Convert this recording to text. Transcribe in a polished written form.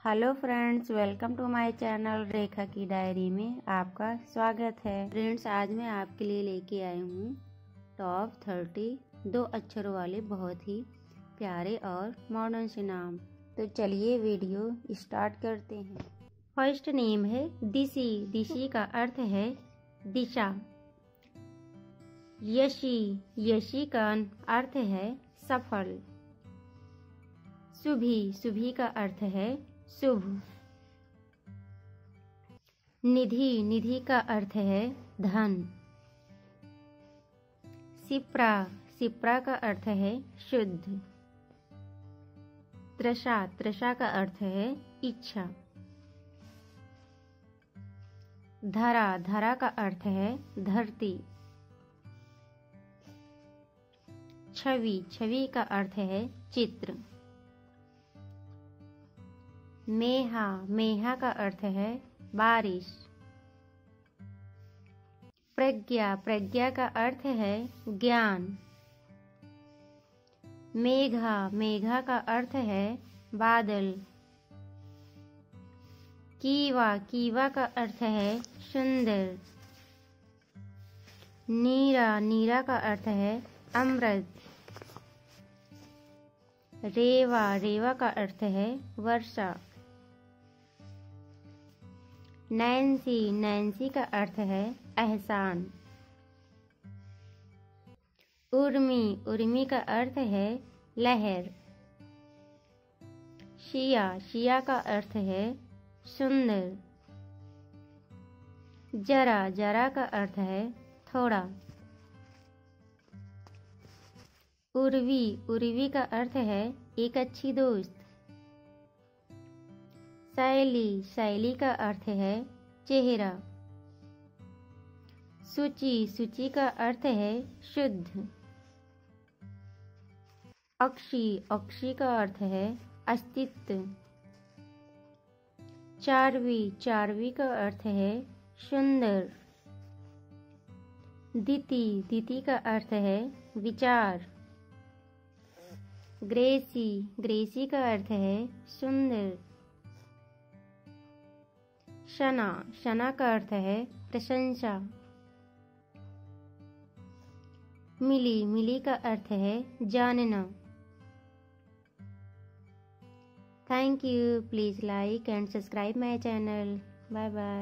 Hello friends, welcome to my channel Rekha की diary में आपका स्वागत है। फ्रेंड्स, आज मैं आपके लिए लेके आई हूँ टॉप 30 2 अक्षरों वाले बहुत ही प्यारे और मॉडर्न से नाम। तो चलिए वीडियो स्टार्ट करते हैं। फर्स्ट नेम है दिशी। दिशी का अर्थ है दिशा। यशी। यशी का अर्थ है सफल। शुभी। शुभी का अर्थ है शुभ। निधि। निधि का अर्थ है धन। शिप्रा। शिप्रा का अर्थ है शुद्ध। तृषा। तृषा का अर्थ है इच्छा। धरा। धरा का अर्थ है धरती। छवि। छवि का अर्थ है चित्र। मेहा। मेहा का अर्थ है बारिश। प्रज्ञा। प्रज्ञा का अर्थ है ज्ञान। मेघा। मेघा का अर्थ है बादल। कीवा। कीवा का अर्थ है सुंदर। नीरा। नीरा का अर्थ है अमृत। रेवा। रेवा का अर्थ है वर्षा। नैन्सी। नैन्सी का अर्थ है एहसान। उर्मी। उर्मी का अर्थ है लहर। शिया। शिया का अर्थ है सुंदर। जरा। जरा का अर्थ है थोड़ा। उर्वी। उर्वी का अर्थ है एक अच्छी दोस्त। शैली। शैली का अर्थ है चेहरा। शुचि। शुचि का अर्थ है शुद्ध। अक्षी। अक्षी का अर्थ है अस्तित्व। चारवी। चारवी का अर्थ है सुंदर। दिति। दिति का अर्थ है विचार। ग्रेसी। ग्रेसी का अर्थ है सुंदर। शना। शना का अर्थ है प्रशंसा। मिली। मिली का अर्थ है जानना। Thank you. Please like and subscribe my channel. Bye bye.